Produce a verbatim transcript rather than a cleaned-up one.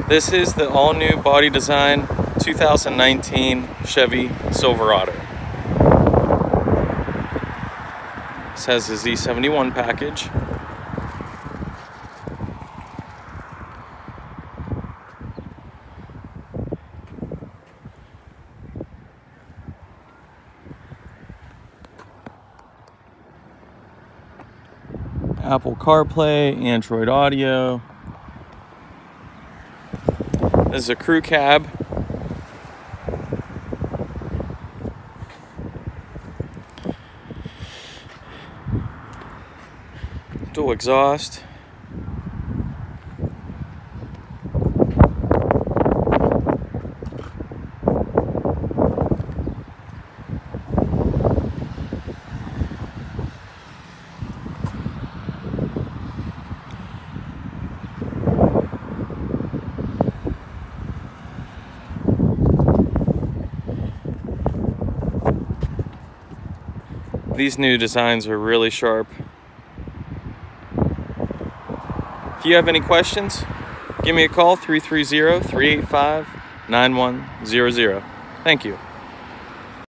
This is the all-new body design two thousand nineteen Chevy Silverado. This has the Z seventy-one package. Apple CarPlay, Android Audio. This is a crew cab. Dual exhaust. These new designs are really sharp. If you have any questions, give me a call, three three zero, three eight five, nine one zero zero. Thank you.